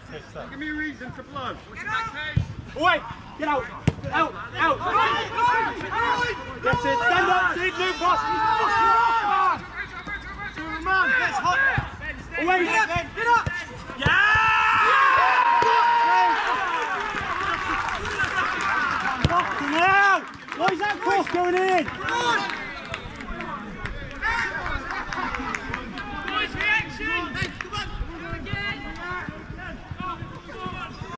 Give me a reason to blow. Away! Get out! Out! Out! That's it! Stand up! See blue pass! Superman! That's hot! Away! Get up! Yeah! Fucking hell! Why is that cross going in?